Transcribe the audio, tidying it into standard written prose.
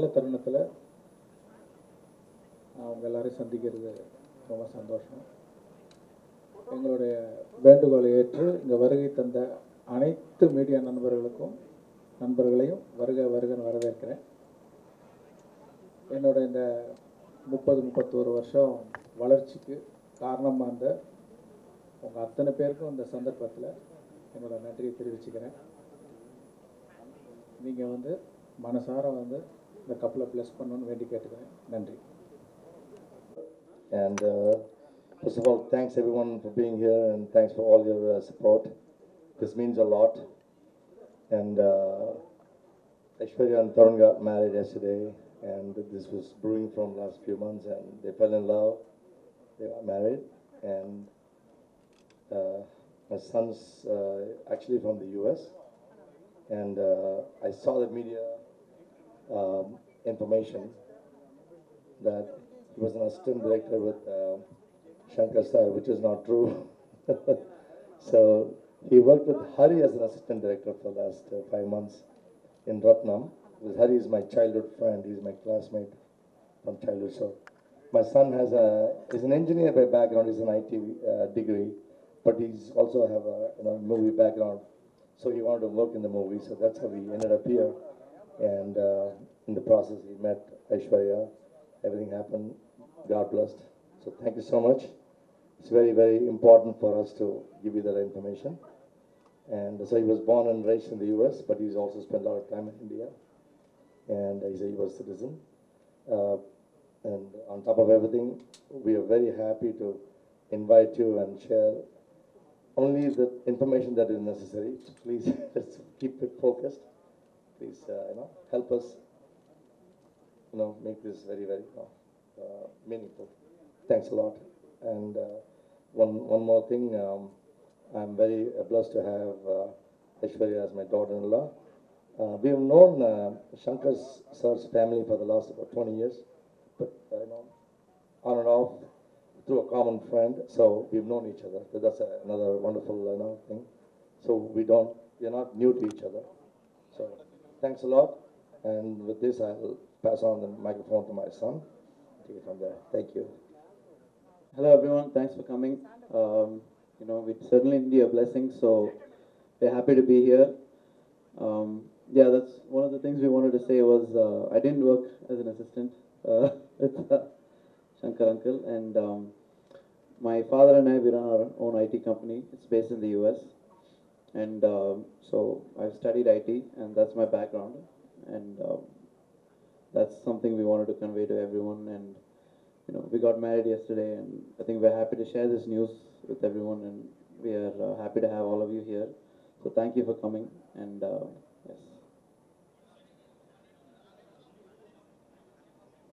நல்ல தருணத்தில் அவங்க எல்லாரையும் சந்திக்கிறது ரொம்ப சந்தோஷம். எங்களுடைய வேண்டுகோளை ஏற்று இங்கே வருகை தந்த அனைத்து மீடியா நண்பர்களையும் வருகன்னு வரவேற்கிறேன். என்னோட இந்த 31 வருஷம் வளர்ச்சிக்கு காரணமாக இருந்த உங்கள் அத்தனை பேருக்கும் இந்த சந்தர்ப்பத்தில் என்னோட நன்றியை தெரிவிச்சுக்கிறேன். நீங்கள் மனசார இந்த கப்பலை ப்ளஸ் பண்ணணும்னு வேண்டி கேட்டுக்கிறேன். நன்றி. And first of all, thanks everyone for being here, and thanks for all your support. This means a lot. And Aishwarya and Tarun got married yesterday, and this was brewing from last few months, and they fell in love. They got married, and my son's actually from the US, and I saw the media information that he was an assistant director with Shankar Sir, which is not true. So he worked with Hari as an assistant director for the last 5 months in Ratnam. Because Hari is my childhood friend. He's my classmate from childhood. So my son is an engineer by background. He's an IT degree, but he's also have a movie background. So he wanted to work in the movie. So that's how we ended up here. And in the process, he met Aishwarya. Everything happened. God blessed. So thank you so much. It's very, very important for us to give you that information. And so he was born and raised in the US, but he's also spent a lot of time in India. And he's a US citizen. And on top of everything, we are very happy to invite you and share only the information that is necessary. Please, let's keep it focused. Please, help us, make this very, very meaningful. Thanks a lot. And one more thing, I'm very blessed to have Aishwarya as my daughter-in-law. We have known Shankar Sir's family for the last about 20 years, but on and off through a common friend. So we've known each other. So that's another wonderful thing. So we're not new to each other. So thanks a lot. And with this, I'll pass on the microphone to my son. Take it from there. Thank you. Hello everyone, thanks for coming. We certainly need your blessings, so we're happy to be here. That's one of the things we wanted to say was I didn't work as an assistant with Shankar uncle, and my father and I, we run our own IT company. It's based in the US, and so I've studied IT, and that's my background, and that's something we wanted to convey to everyone. And we got married yesterday, and I think we're happy to share this news with everyone, and we are happy to have all of you here. So thank you for coming, and yes.